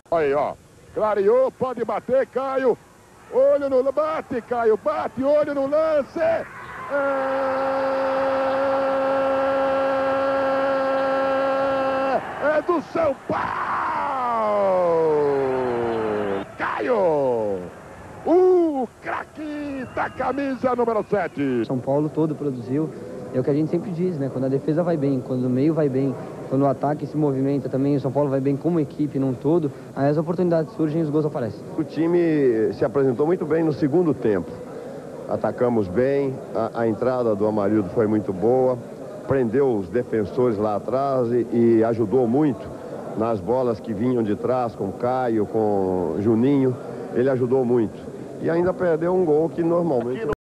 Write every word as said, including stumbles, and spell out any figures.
Aí, ó. Clareou, pode bater, Caio. Olho no... Bate, Caio, bate, olho no lance. É, é do São Paulo. Caio. O craque da camisa número sete. São Paulo todo produziu. É o que a gente sempre diz, né? Quando a defesa vai bem, quando o meio vai bem, quando o ataque se movimenta também, o São Paulo vai bem como equipe num todo, aí as oportunidades surgem e os gols aparecem. O time se apresentou muito bem no segundo tempo. Atacamos bem, a, a entrada do Amarildo foi muito boa, prendeu os defensores lá atrás e, e ajudou muito nas bolas que vinham de trás com o Caio, com o Juninho. Ele ajudou muito. E ainda perdeu um gol que normalmente...